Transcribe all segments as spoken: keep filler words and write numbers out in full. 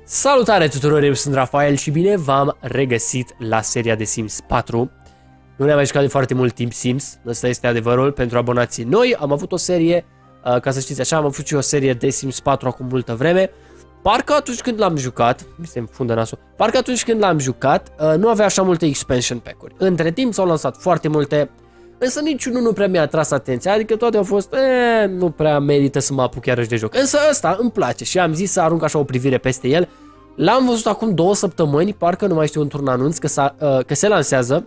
Salutare tuturor, eu sunt Rafael și bine v-am regăsit la seria de Sims patru. Nu ne-am mai jucat de foarte mult timp Sims, ăsta este adevărul pentru abonații noi. Am avut o serie, uh, ca să știți așa, am avut și o serie de Sims patru acum multă vreme. Parcă atunci când l-am jucat, mi se înfundă nasul, parcă atunci când l-am jucat, uh, nu avea așa multe expansion pack-uri. Între timp s-au lansat foarte multe, însă niciunul nu prea mi-a atras atenția, adică toate au fost, eh, nu prea merită să mă apuc iarăși de joc. Însă ăsta îmi place și am zis să arunc așa o privire peste el. L-am văzut acum două săptămâni, parcă nu mai știu într-un anunț că, uh, că se lansează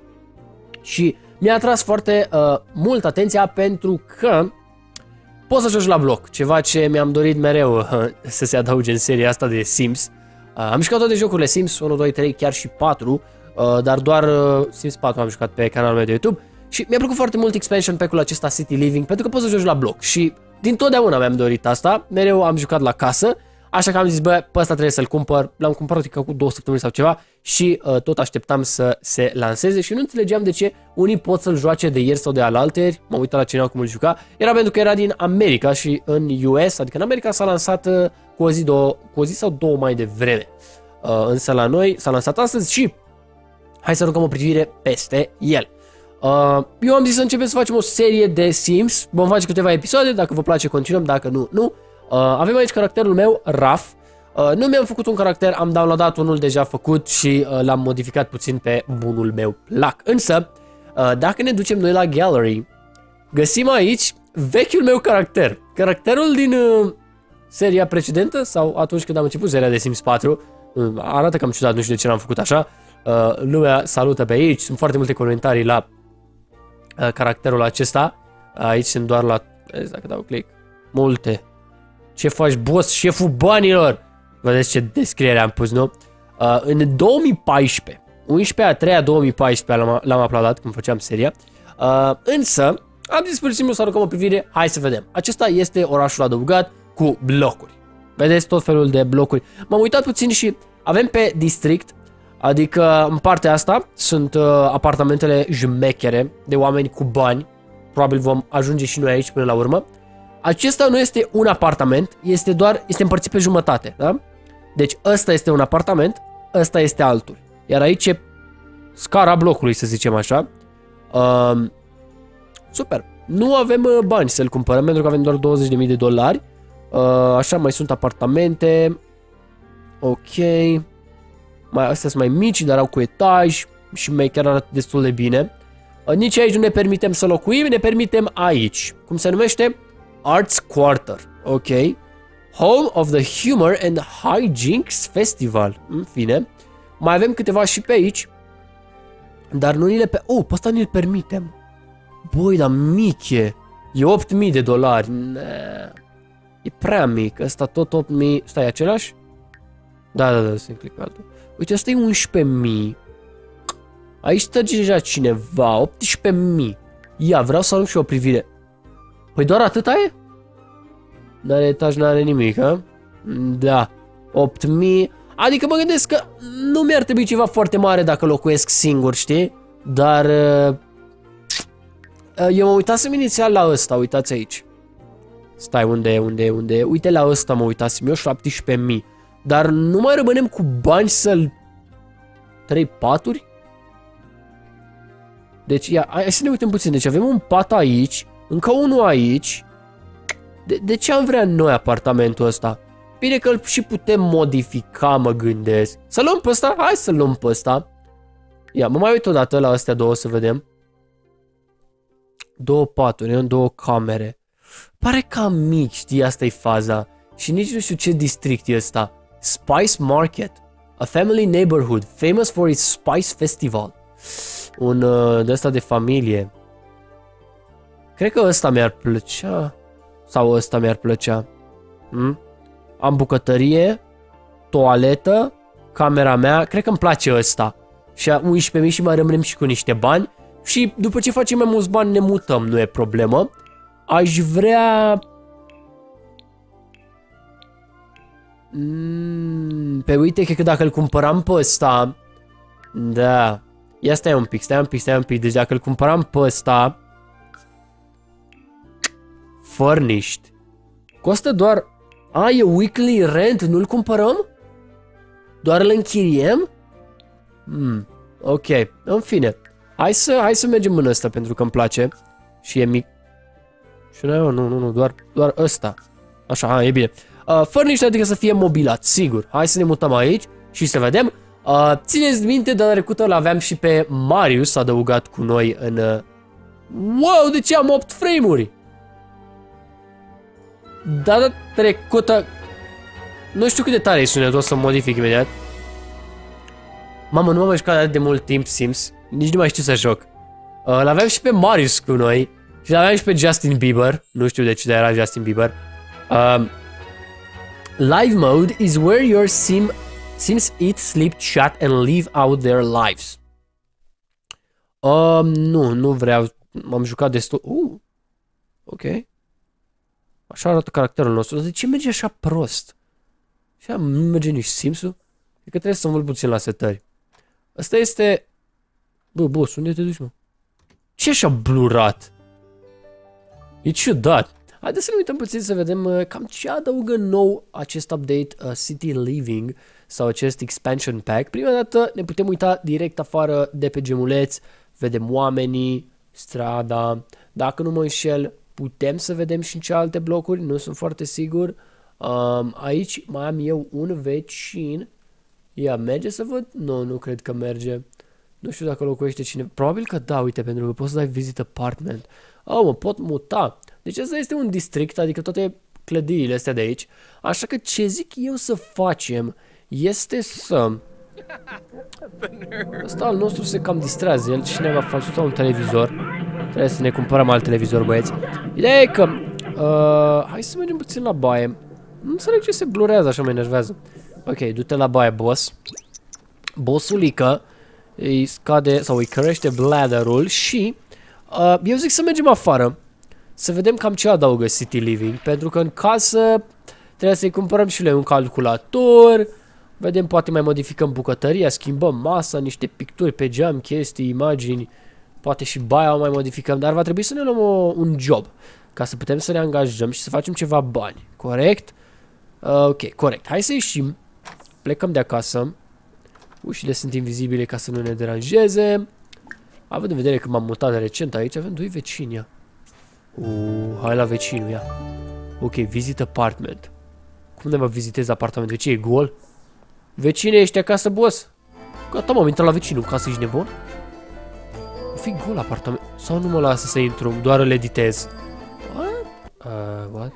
și mi-a atras foarte uh, mult atenția pentru că poți să joci la bloc, ceva ce mi-am dorit mereu uh, să se adauge în seria asta de Sims. Uh, am jucat toate jocurile Sims, unu, doi, trei, chiar și patru, uh, dar doar uh, Sims patru am jucat pe canalul meu de YouTube și mi-a plăcut foarte mult expansion pack-ul acesta City Living pentru că poți să joci la bloc și din totdeauna mi-am dorit asta, mereu am jucat la casă. Așa că am zis, bă, pe ăsta trebuie să-l cumpăr, l-am cumpărat ca cu două săptămâni sau ceva și uh, tot așteptam să se lanseze și nu înțelegeam de ce unii pot să-l joace de ieri sau de alaltăieri, m-am uitat la cineva cum îl juca, era pentru că era din America și în U S, adică în America s-a lansat uh, cu, o zi, două, cu o zi sau două mai devreme, uh, însă la noi s-a lansat astăzi și hai să aruncăm o privire peste el. Uh, eu am zis să începem să facem o serie de Sims, vom face câteva episoade, dacă vă place continuăm, dacă nu, nu. Uh, avem aici caracterul meu, Raf. Uh, nu mi-am făcut un caracter, am downloadat unul deja făcut și uh, l-am modificat puțin pe bunul meu plac. Însă, uh, dacă ne ducem noi la Gallery, găsim aici vechiul meu caracter. Caracterul din uh, seria precedentă sau atunci când am început seria de Sims patru. Uh, arată cam ciudat, nu știu de ce l-am făcut așa. Uh, lumea salută pe aici, sunt foarte multe comentarii la uh, caracterul acesta. Uh, aici sunt doar la, dacă dau click, multe. Ce faci, boss, șeful banilor? Vedeți ce descriere am pus, nu? Uh, în două mii paisprezece, unsprezece a treia două mii paisprezece l-am aplaudat când făceam seria. Uh, însă, am zis pur și simplu să aruncăm o privire, hai să vedem. Acesta este orașul adăugat cu blocuri. Vedeți tot felul de blocuri. M-am uitat puțin și avem pe district, adică în partea asta sunt uh, apartamentele jmechere de oameni cu bani. Probabil vom ajunge și noi aici până la urmă. Acesta nu este un apartament, este doar, este împărțit pe jumătate, da? Deci ăsta este un apartament, ăsta este altul. Iar aici e scara blocului, să zicem așa. Uh, super. Nu avem uh, bani să-l cumpărăm, pentru că avem doar douăzeci de mii de dolari. Uh, așa, mai sunt apartamente. Ok. Mai, astea sunt mai mici, dar au cu etaj și mai chiar arată destul de bine. Uh, nici aici nu ne permitem să locuim, ne permitem aici. Cum se numește? Arts Quarter, ok. Home of the Humor and Hijinks Festival. În fine. Mai avem câteva și pe aici. Dar nu ni le pe... Oh, pe ăsta ni-l permitem. Băi, dar mic e. E opt mii de dolari. Nee. E prea mic. Ăsta tot opt mii. Stai, e același? Da, da, da, să-mi click pe altul. Uite, ăsta e unsprezece mii. Aici stă deja cineva. optsprezece mii. Ia, vreau să arunc și o privire. Păi doar atâta e? N-are etaj, n-are nimic, ha? Da. opt mii. Adică mă gândesc că nu mi-ar trebui ceva foarte mare dacă locuiesc singur, știi? Dar... Eu mă uitasem inițial la ăsta, uitați aici. Stai, unde e, unde e, unde e? Uite la ăsta mă uitasem eu, șaptesprezece mii. Dar nu mai rămânem cu bani să-l... Trei paturi? Deci, ia, hai să ne uităm puțin. Deci avem un pat aici. Încă unul aici. De, de ce am vrea noi apartamentul ăsta? Bine că îl și putem modifica, mă gândesc. Să luăm pe ăsta? Hai să luăm pe ăsta. Ia, mă mai uit odată la astea două să vedem. Două paturi, două camere. Pare cam mic, știi, asta e faza. Și nici nu știu ce district e ăsta. Spice Market. A family neighborhood famous for its spice festival. Un uh, de ăsta de familie. Cred că ăsta mi-ar plăcea. Sau ăsta mi-ar plăcea. Hmm? Am bucătărie, toaletă, camera mea. Cred că îmi place ăsta. Și unsprezece mii și mai rămânem și cu niște bani. Și după ce facem mai mulți bani ne mutăm, nu e problemă. Aș vrea... Mm, pe uite, cred că dacă îl cumpăram pe ăsta... Da. Ia stai un pic, stai un pic, stai un pic. Deci dacă îl cumpăram pe ăsta... Furnished. Costă doar... A, e weekly rent, nu-l cumpărăm? Doar îl închiriem? Hmm, ok, în fine. Hai să, hai să mergem în ăsta pentru că îmi place. Și e mic. Și nu, nu, nu, nu, doar, doar ăsta. Așa, ha, e bine. Uh, furnished adică să fie mobilat, sigur. Hai să ne mutăm aici și să vedem. Uh, țineți minte, data trecută l-aveam și pe Marius adăugat cu noi în... Uh... Wow, de ce am opt frame-uri? Data trecută... Nu știu cât de tare e sunetul, o să modific imediat. Mamă, nu m-am jucat de mult timp Sims. Nici nu mai știu să joc. Uh, l-aveam și pe Marius cu noi. Și l-aveam și pe Justin Bieber. Nu știu de ce, dar era Justin Bieber. Uh, live mode is where your sim sims eat, sleep, chat and live out their lives. Uh, nu, nu vreau. M-am jucat destul. Uh, ok. Așa arată caracterul nostru. De ce merge așa prost? Și nu merge nici Sims-ul? Cred că trebuie să mă puțin la setări. Asta este... Bă, boss, unde te duci, mă? Ce așa blurat? E ciudat. Haideți să ne uităm puțin să vedem uh, cam ce adaugă nou acest update uh, City Living sau acest expansion pack. Prima dată ne putem uita direct afară de pe gemuleț. Vedem oamenii, strada. Dacă nu mă înșel, putem să vedem și în ce alte blocuri. Nu sunt foarte sigur. Um, aici mai am eu un vecin. Ia, merge să văd? Nu, nu cred că merge. Nu știu dacă locuiește cine. Probabil că da, uite, pentru că poți să dai visit apartment. Oh, mă pot muta. Deci asta este un district, adică toate clădirile astea de aici. Așa că ce zic eu să facem este să... Ăsta al nostru se cam distrează. El cineva face un televizor. Trebuie să ne cumpărăm alt televizor, băieți. Ideea e că... Uh, hai să mergem puțin la baie. Nu înțeleg ce se blurează, așa mă enervează. Ok, du-te la baie, boss. Bossulică îi scade sau îi crește bladderul și uh, eu zic să mergem afară să vedem cam ce adaugă City Living, pentru că în casă trebuie să-i cumpărăm și noi un calculator, vedem, poate mai modificăm bucătăria, schimbăm masa, niște picturi pe geam, chestii, imagini, poate și baia o mai modificăm, dar va trebui să ne luăm o, un job ca să putem să ne angajăm și să facem ceva bani, corect? Uh, ok, corect, hai să ieșim, plecăm de acasă. Ușile sunt invizibile ca să nu ne deranjeze. Având în vedere că m-am mutat de recent aici, avem doi vecini, ia. Uh, hai la vecinul, ia. Ok, visit apartment. Cum de mă vizitez apartamentul? Ce e gol? Vecine, ești acasă, boss? Gata, m-am intrat la vecinul, ca să ești nebun? O fi gol apartament. Sau nu mă lasă să intru, doar îl editez. What? Uh, what?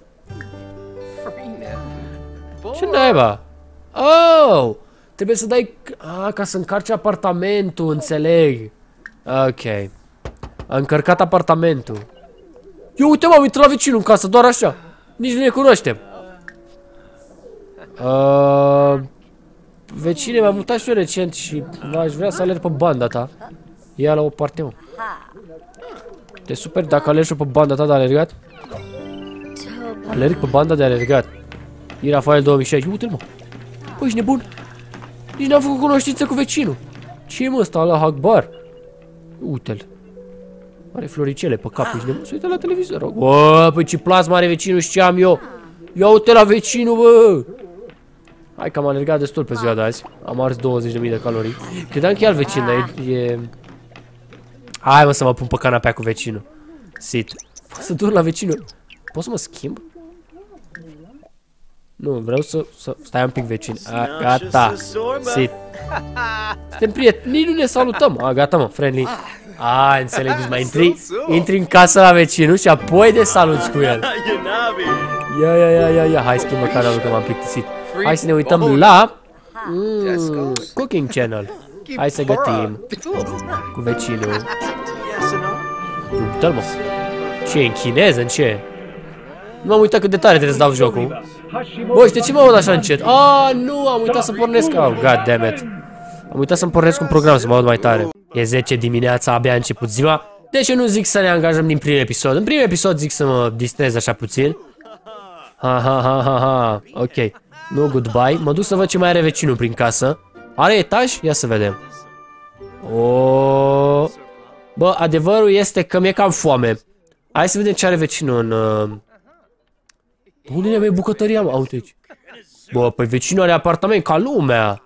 Ce naiba? Oh! Trebuie să dai... Ah, ca să încarci apartamentul, înțeleg. Ok. A încărcat apartamentul. Eu, uite, m-am intrat la vecinul în casă, doar așa. Nici nu ne cunoaștem. Uh, vecine, m-am mutat și eu recent și aș vrea să alerg pe banda ta. Ia la o parte, mă. Te super dacă alergi pe banda ta de alergat? Alerg pe banda de alergat. E Rafael două mii șaisprezece. Uite-l, mă. Păi, ești nebun? Nici n-am făcut cunoștință cu vecinul. Ce e, mă, ăsta, Allah Akbar? Uite-l. Are floricele pe cap, ești nebun? Se uită la televizor. Bă, păi ce plasma are vecinul și ce am eu? Ia uite la vecinul, bă! Hai că am alergat destul pe ziua de azi. Am ars douăzeci de mii de calorii. Credeam că e alt vecin, dar e... Hai, mă, să mă pun pe canapea cu vecinul. Sit. Poți să dur la vecinul. Poți să mă schimb? Nu, vreau să, să... Stai un pic, vecin. A, gata. Sit. Suntem prieteni. Nici nu ne salutăm. A, gata, mă, friendly. A, înțeleg, deci mai intri, intri în casă la vecinul și apoi de saluți cu el. Ia, ia, ia, ia, ia. Hai, schimbă canalul că m-am plictisit. Hai să ne uităm la... Mm, Cooking Channel. Hai să gătim cu vecinul. Uite-l, mă. Ce, în chineză, în ce? Nu m-am uitat cât de tare trebuie să dau jocul. Bă, știi ce mă aud așa încet? Ah, nu, am uitat să pornesc. Oh, god damn it. Am uitat să-mi pornesc un program să mă aud mai tare. E zece dimineața, abia a început ziua. Deci eu nu zic să ne angajăm din primul episod. În primul episod zic să mă distrez așa puțin. Ha, ha, ha, ha, ha. Ok. Nu, goodbye. Mă duc să văd ce mai are vecinul prin casă. Are etaj? Ia să vedem. O. Bă, adevărul este că mi-e cam foame. Hai să vedem ce are vecinul în... Uh... Unde e bucătăria, mă? Uite aici. Bă, păi vecinul are apartament ca lumea.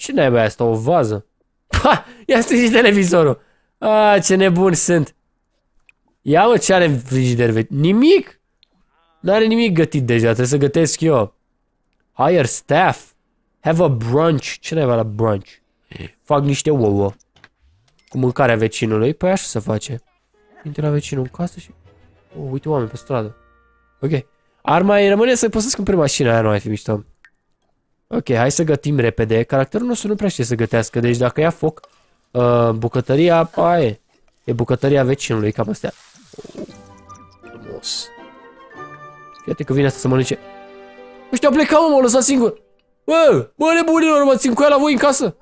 Ce n-ai băi asta? O vază? Ha! Ia strici televizorul. Ah, ce nebuni sunt. Ia mă, ce are în frigider? Nimic? N-are nimic gătit deja, trebuie să gătesc eu. Hire staff. Have a brunch. Ce n-ai la brunch? Fac niște ouă. Cu mâncarea vecinului. Păi așa se face. Intră la vecinul în casă și... Oh, uite oameni pe stradă. Ok. Ar mai rămâne să poți să cumperi mașina aia, nu mai fi mișto. Ok, hai să gătim repede. Caracterul nostru nu prea știe să gătească, deci dacă ia foc, uh, bucătăria, aia e. E bucătăria vecinului, cam astea. Oh, frumos. Fii că vine asta să mănânce. Ăștia au plecat, mă, m-au lăsat singur. Bă, bă, nebunilor, mă țin cu ea la voi în casă.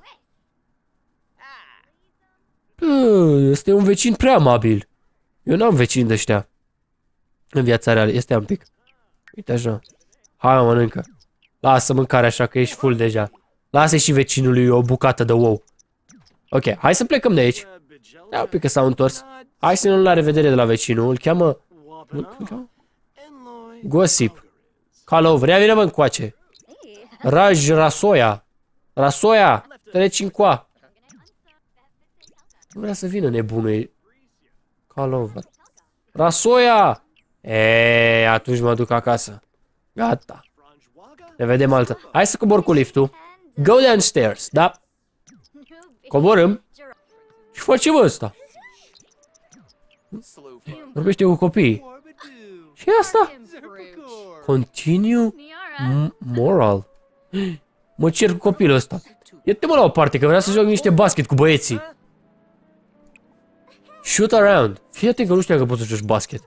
Bă, este un vecin prea amabil. Eu n-am vecini de ăștia. În viața reală, este un pic. Uite așa. Hai, mă, mănâncă. Lasă mâncarea așa că ești full deja. Lasă și vecinului o bucată de ou. Ok, hai să plecăm de aici. Da, un pic că s-au întors. Hai să ne luăm la revedere de la vecinul. Îl cheamă... Gossip. Call over. Ia vine mă încoace. Raj Rasoia. Rasoia. Treci încoa. Nu vrea să vină nebunul. Call over. Rasoia. Eee, atunci mă duc acasă. Gata. Ne vedem altă. Hai să cobor cu liftul. Go downstairs, da? Coborâm. Și facem ăsta. Vorbește cu copiii. Și asta? Continue moral. Mă cer cu copilul ăsta. Ia-te mă la o parte, că vrea să joc niște basket cu băieții. Shoot around. Fii atent că nu știam că poți să joci basket.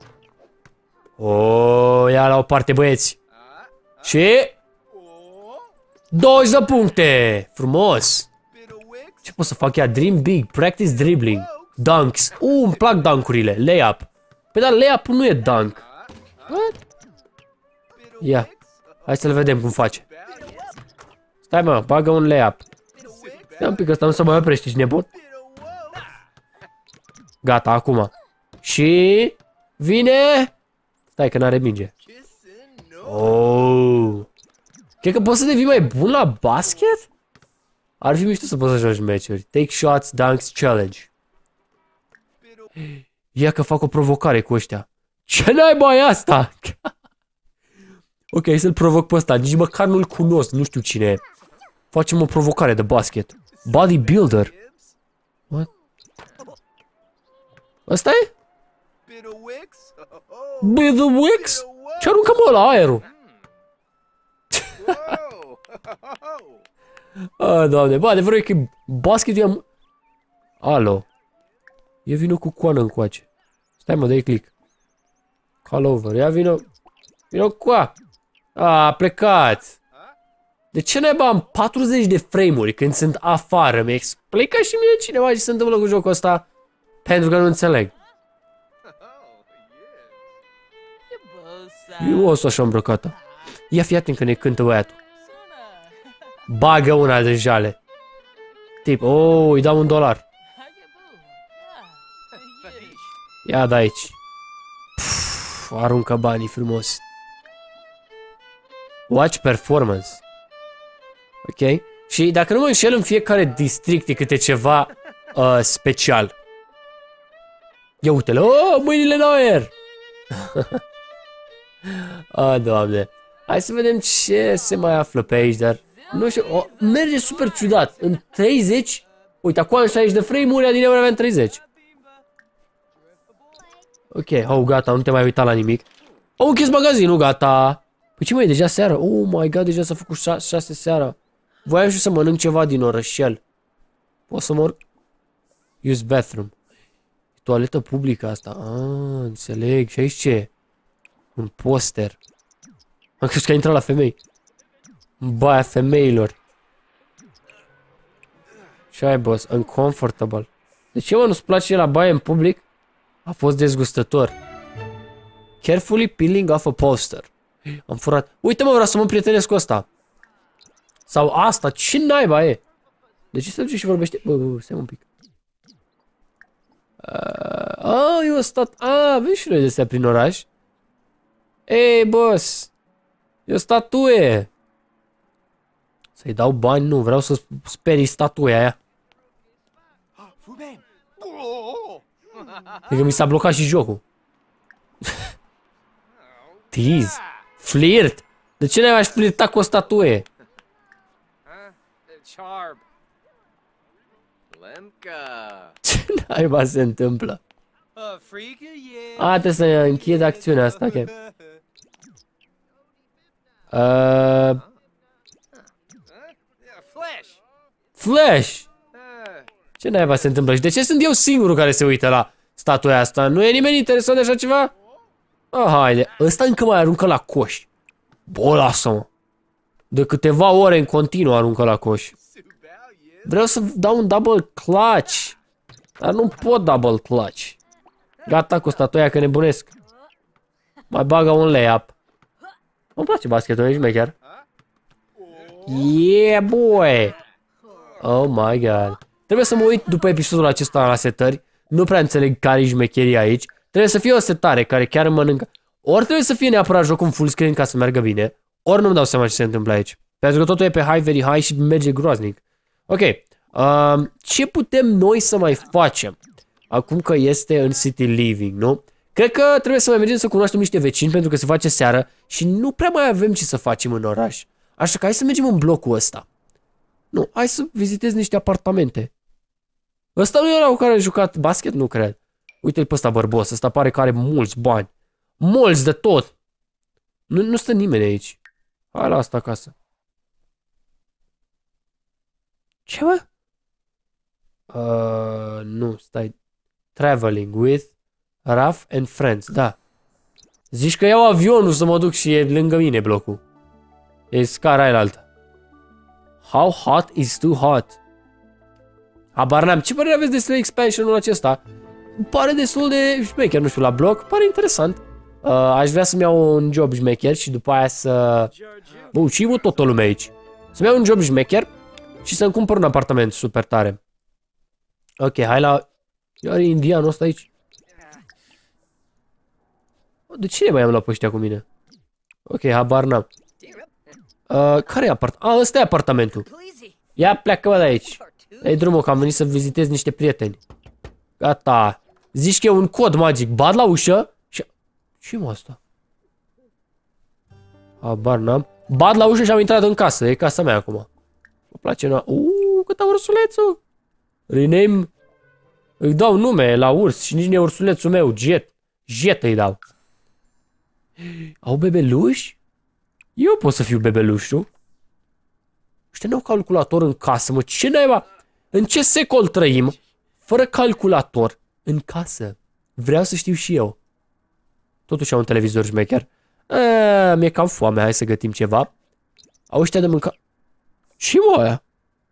O, ia la o parte, băieți. Și... douăzeci de puncte. Frumos. Ce pot să fac ea? Dream big. Practice dribbling. Dunks. Uh, îmi plac dunk-urile. Layup. Păi dar layup nu e dunk. What? Ia. Hai să-l vedem cum face. Stai mă, bagă un layup. Stai un pic, ăsta nu se mai oprește, ești nebun? Gata, acum. Și... vine... Stai că n-are minge. Oh. Cred că poți să devii mai bun la basket? Ar fi mișto să poți să joci meciuri. Take shots, dunks, challenge. Ia că fac o provocare cu ăștia. Ce naiba e asta? Ok, să-l provoc pe ăsta. Nici măcar nu-l cunosc, nu știu cine e. Facem o provocare de basket. Bodybuilder. What? Ăsta e? Be the Wix? Ce aruncă mă la aerul? Ah, doamne, bă, adevărul e că basketul e... Alo. E vină cu coană încoace. Stai mă, dă-i click. Call over, ia vină... Vină cu coa. A, a plecat. De ce naiba am patruzeci de frame-uri când sunt afară? Mi explică și mie cineva ce se întâmplă cu jocul ăsta. Pentru că nu înțeleg. Eu o să așa îmbrăcată. Ia fii atent că ne cântă băiatul. Bagă una de jale. Tip, oh, îi dau un dolar. Ia de aici. Pff, aruncă banii frumos. Watch performance. Ok. Și dacă nu mă înșel, în fiecare district e câte ceva uh, special. Ia uite-le. Oh, mâinile în aer. Ah, doamne. Hai să vedem ce se mai află pe aici, dar... Nu știu, o, merge super ciudat. În treizeci... Uite, acum în șaizeci de frame-uri, din ori aveam treizeci. Ok, oh, gata, nu te mai uita la nimic. Oh, închis magazinul, gata. Păi ce mai e, deja seara? Oh my god, deja s-a făcut șase seara. Voiam și să mănânc ceva din orășel. Pot să mă... Use bathroom. Toaletă publică asta. Ah, înțeleg. Și aici ce? Un poster. Am crezut că a intrat la femei. Baia femeilor. Ce ai, boss? Uncomfortable. De ce, mă, nu-ți place la baie în public? A fost dezgustător. Carefully peeling off a poster. Am furat. Uite, mă, vreau să mă prietenesc cu ăsta. Sau asta. Ce naiba e? De ce se duce și vorbește? Bă, bă, bă, stai un pic. Uh, ah, eu stat... Ah, vezi și noi de astea prin oraș. Ei, boss. E o statuie. Să-i dau bani? Nu, vreau să sperii statuia aia. Cred că mi s-a blocat și jocul. Tease. Flirt. De ce n-ai aș flirta cu o statuie? Ce naiba se întâmplă? A, trebuie să închid acțiunea asta, ok. Uh... Flash! Ce naiba se întâmplă? Și de ce sunt eu singurul care se uită la statuia asta? Nu e nimeni interesat de așa ceva? Ah, haide. Ăsta încă mai aruncă la coș. Bă, lasă-mă. De câteva ore în continuu aruncă la coș. Vreau să dau un double clutch. Dar nu pot double clutch. Gata cu statuia că nebunesc. Mai bagă un layup. Îmi place basketul, ești mecher. Yeah, boy! Oh my god. Trebuie să mă uit după episodul acesta la setări. Nu prea înțeleg care-i șmecheria aici. Trebuie să fie o setare care chiar îmi mănâncă. Ori trebuie să fie neapărat jocul în full screen ca să meargă bine. Ori nu-mi dau seama ce se întâmplă aici. Pentru că totul e pe high, very high și merge groaznic. Ok. Uh, ce putem noi să mai facem? Acum că este în city living, nu? Cred că trebuie să mai mergem să cunoaștem niște vecini pentru că se face seară și nu prea mai avem ce să facem în oraș. Așa că hai să mergem în blocul ăsta. Nu, hai să vizitez niște apartamente. Ăsta nu era cu care a jucat basket? Nu cred. Uite-l pe ăsta bărbos, ăsta pare că are mulți bani. Mulți de tot. Nu, nu stă nimeni aici. Hai la asta acasă. Ce, mă? Uh, nu, stai. Traveling with Raf and friends, da. Zici că iau avionul să mă duc și e lângă mine blocul. E scara aia altă. How hot is too hot? Habar n-am. Ce părere aveți despre expansionul acesta? Pare destul de șmecher, nu știu, la bloc. Pare interesant. Uh, aș vrea să-mi iau un job șmecher și după aia să... Bă, ucimă toată lumea aici. Să-mi iau un job șmecher și să-mi cumpăr un apartament super tare. Ok, hai la... Iar e indianul ăsta aici. De ce mai am luat pe ăștia cu mine? Ok, habar n-am. Uh, care e apartamentul? Ah, ăsta e apartamentul. Ia, pleacă-mă de aici. Dai drumul că am venit să vizitez niște prieteni. Gata. Zici că e un cod magic. Bat la ușă și... Ce mă asta? Habar n-am. Bat la ușă și am intrat în casă. E casa mea acum. Mă place, nu? Uuu, cât a ursulețul. Rename. Îi dau nume la urs și nici nu e ursulețul meu. Jet. Jet îi dau. Au bebeluși? Eu pot să fiu bebeluș, nu? Ăștia n-au calculator în casă, mă. Ce naiba? În ce secol trăim? Fără calculator în casă. Vreau să știu și eu. Totuși au un televizor șmecher. Mi-e cam foame, hai să gătim ceva. Au ăștia de mânca... Ce mă aia?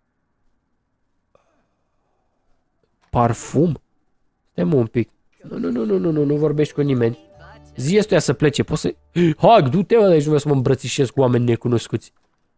Parfum? Stai-mă un pic. Nu, nu, nu, nu, nu, nu, nu vorbești cu nimeni. Zi ăstuia să plece, poți să... Hai, du-te, mă, de aici, nu vreau să mă îmbrățișez cu oameni necunoscuți.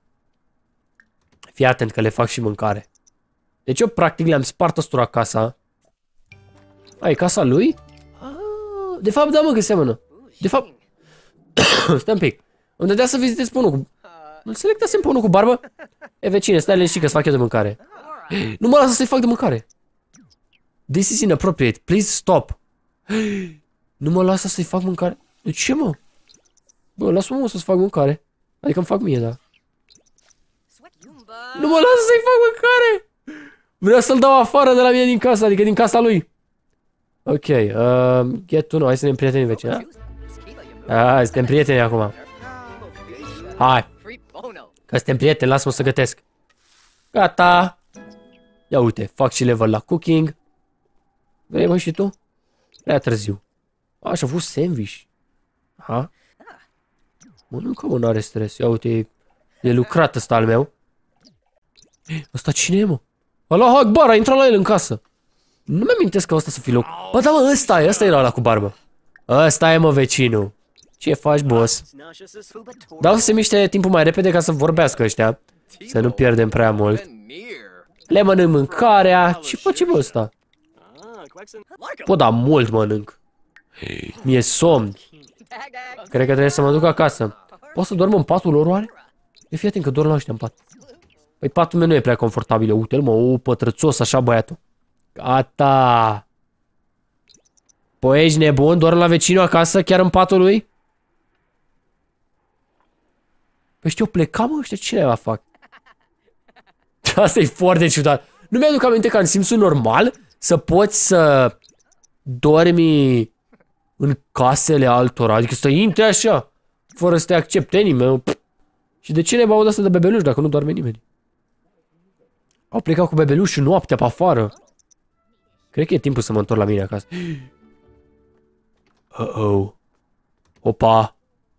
Fii atent că le fac și mâncare. Deci eu, practic, le-am spart ăstura casa. A, e casa lui? Ah, de fapt, da, mă, că seamănă. De fapt... Stai un pic. Îmi dădea să vizitez pe unul cu... Îl selectasem pe unul cu barbă? E, vecine, stai liniștit că-ți fac eu de mâncare. Nu mă lasă să-i fac de mâncare. This is inappropriate. Please stop. Nu mă lasă să-i fac mâncare. De ce, mă? Bă, lasă-mă, mă, să-ți fac mâncare. Adică îmi fac mie, da. Nu mă lasă să-i fac mâncare. Vreau să-l dau afară de la mine din casa, adică din casa lui. Ok, uh, get to know. Hai să ne prieteni, vecine. Hai, suntem prieteni acum. Hai. Că suntem prieteni, lasă-mă să gătesc. Gata. Ia uite, fac și level la cooking. Vrei, mă, și tu? Prea târziu. A, și-a fost sandwich. Aha. Mănâncă, mă, n-are stres. Ia uite, e, e lucrat ăsta al meu. Ăsta cine e, mă? Allah Akbar, a intrat la el în casă. Nu mi-amintesc că ăsta să fi loc. Bă, da, mă, ăsta e, ăsta era ăla cu barbă. Ăsta e, mă, vecinul. Ce faci, boss? Dau să se miște timpul mai repede ca să vorbească ăștia. Să nu pierdem prea mult. Le mănânc mâncarea. Ce face, bă, ăsta? Bă, da, mult mănânc. Mi-e somn. Cred că trebuie să mă duc acasă. Poți să dorm în patul lor, oare? E, fii atent că dorm la ăștia în pat. Păi patul meu nu e prea confortabil. Uite-l, mă, o pătrățos așa băiatul. Gata. Păi ești nebun? Doar la vecinul acasă, chiar în patul lui? Păi știu, pleca, mă, ăștia cine va fac? Asta e foarte ciudat. Nu mi-aduc aminte că în simțul normal să poți să dormi în casele altora. Adică să intri așa, fără să te accepte nimeni. Și de ce ne băut asta de bebeluș dacă nu doarme nimeni? Au plecat cu bebelușul noaptea pe afară. Cred că e timpul să mă întorc la mine acasă. Uh-oh. Opa.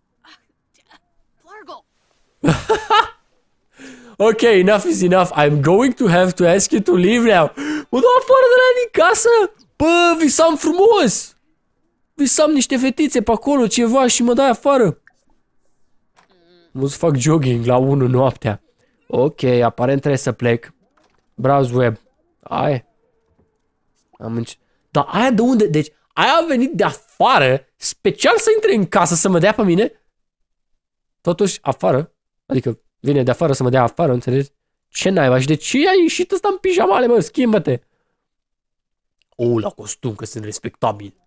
Ok, enough is enough. I'm going to have to ask you to leave now. Mă dau afară de la din casă. Bă, visam frumos. Visam niște fetițe pe acolo, ceva și mă dai afară. Mă să fac jogging la unu noaptea. Ok, aparent trebuie să plec. Browse web. Aia. Am înce... Dar aia de unde? Deci, aia a venit de afară, special să intre în casă să mă dea pe mine. Totuși, afară. Adică, vine de afară să mă dea afară, înțelegi? Ce naiba? Și de ce ai ieșit ăsta în pijamale, mă? Schimbă-te. O, la costum, că sunt respectabil.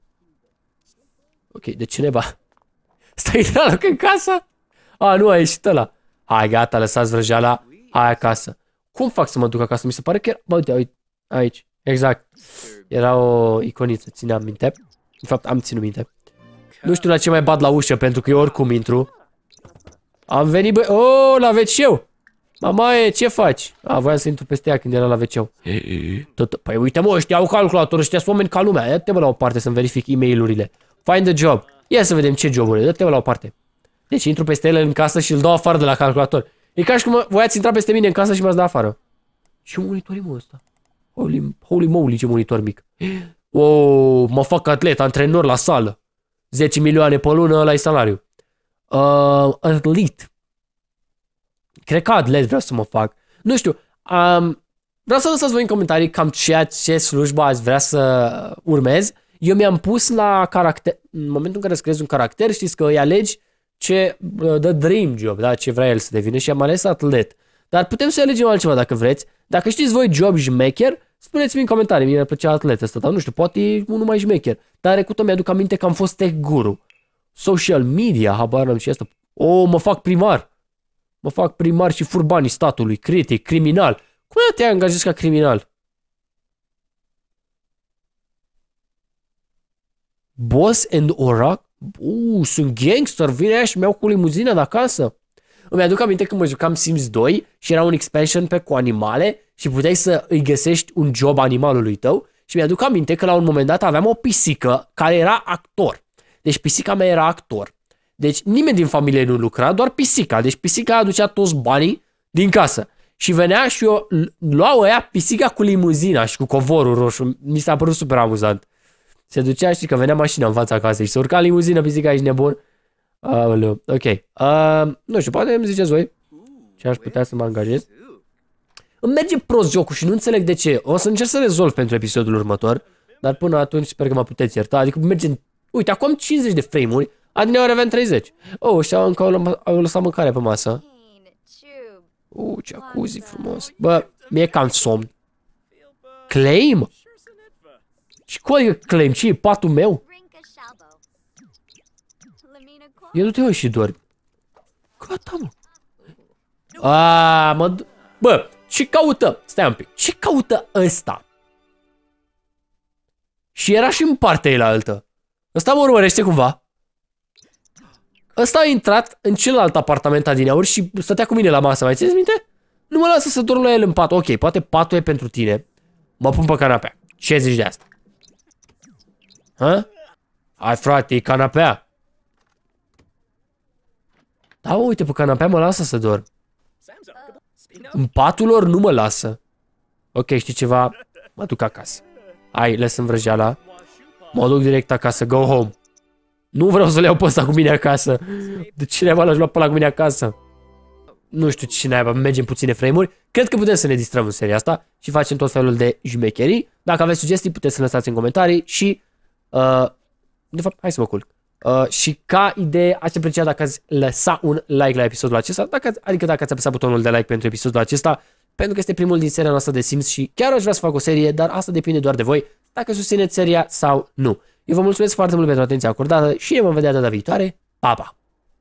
Ok, de ce neba? Stai de la loc în casă? A, nu, a ieșit ăla. Hai, gata, lăsați vrăjeala. Hai acasă. Cum fac să mă duc acasă? Mi se pare că era... Bă, uite, uite, aici. Exact. Era o iconiță, țineam minte. În fapt, am ținut minte. Nu știu la ce mai bat la ușă, pentru că eu oricum intru. Am venit, băi... Oh, la veceu! Mamaie, ce faci? A, voiam să intru peste ea când era la veceu. Tot... Păi uite, mă, ăștia au calculator, ăștia sunt oameni ca lumea. Ia-te-mă la o parte să-mi verific e-mail-urile. Find a job. Ia să vedem ce joburi. Dă-te-mă la o parte. Deci intru peste ele în casă și îl dau afară de la calculator. E ca și cum voiați intra peste mine în casă și m-ați dat afară. Ce monitor e, mă, ăsta? Holy, holy moly, ce monitor mic. Wow, mă fac atlet, antrenor la sală. zece milioane pe lună, ăla-i salariu. Uh, atlet. Cred că atlet vreau să mă fac. Nu știu. Um, vreau să lăsați voi în comentarii cam ceea ce slujba ați vrea să urmez. Eu mi-am pus la caracter... În momentul în care scriezi un caracter, știți că îi alegi ce... The dream job, da? Ce vrea el să devină și am ales atlet. Dar putem să alegem altceva dacă vreți. Dacă știți voi job șmecher, spuneți-mi în comentarii. Mie mi-ar plăcea atlet ăsta, dar nu știu, poate e unul mai șmecher. Dar recută mi-aduc aminte că am fost tech guru. Social media, habar n-am și asta. O, mă fac primar. Mă fac primar și fur banii statului, critic, criminal. Cum te angajezi ca criminal? Boss and Orac? Uuu, sunt gangster, vine aia și mi-au cu limuzina de acasă. Îmi aduc aminte când mă jucam Sims doi și era un expansion pe cu animale și puteai să îi găsești un job animalului tău și mi-aduc aminte că la un moment dat aveam o pisică care era actor. Deci pisica mea era actor. Deci nimeni din familie nu lucra, doar pisica. Deci pisica aducea toți banii din casă. Și venea și eu luau ăia pisica cu limuzina și cu covorul roșu. Mi s-a părut super amuzant. Se ducea, știi că venea mașina în fața casei și se urca în limuzină, pisica, ești nebun. Aoleu, ok. Uh, nu știu, poate îmi ziceți voi ce aș putea să mă angajez. Îmi merge prost jocul și nu înțeleg de ce. O să încerc să rezolv pentru episodul următor. Dar până atunci sper că mă puteți ierta. Adică merge... Uite, acum am cincizeci de frame-uri. Adineori aveam treizeci. Oh, ăștia încă au, au lăsat mâncare pe masă. Uh, jacuzzi frumos. Bă, mi-e cam somn. Claim? Și cum adică claim? Ce e patul meu? Ia du-te și dormi. Gata, mă. Aaaa, mă... Bă, ce caută? Stai un pic. Ce caută ăsta? Și era și în partea elaltă. Ăsta mă urmărește cumva. Ăsta a intrat în celălalt apartament adineauri și stătea cu mine la masă. Mai țineți minte? Nu mă lasă să dorm la el în pat. Ok, poate patul e pentru tine. Mă pun pe canapea. Ce zici de asta? Ha? Hai, frate, e canapea. Da, uite, pe canapea mă lasă să dorm. În patul lor nu mă lasă. Ok, știi ceva? Mă duc acasă. Hai, lăsăm vrăjeala. Mă duc direct acasă, go home. Nu vreau să le iau pe ăsta cu mine acasă. De ce naiba l-aș lua pe ăla cu mine acasă? Nu știu ce naiba, mergem puține frame-uri. Cred că putem să ne distrăm în seria asta și facem tot felul de jmecherii. Dacă aveți sugestii, puteți să lăsați în comentarii și... Uh, de fapt, hai să mă culc. Uh, și ca idee, aș aprecia dacă ați lăsa un like la episodul acesta, dacă, adică dacă ați apăsat butonul de like pentru episodul acesta, pentru că este primul din seria noastră de Sims și chiar aș vrea să fac o serie, dar asta depinde doar de voi, dacă susțineți seria sau nu. Eu vă mulțumesc foarte mult pentru atenția acordată și ne vom vedea data viitoare. Pa, pa!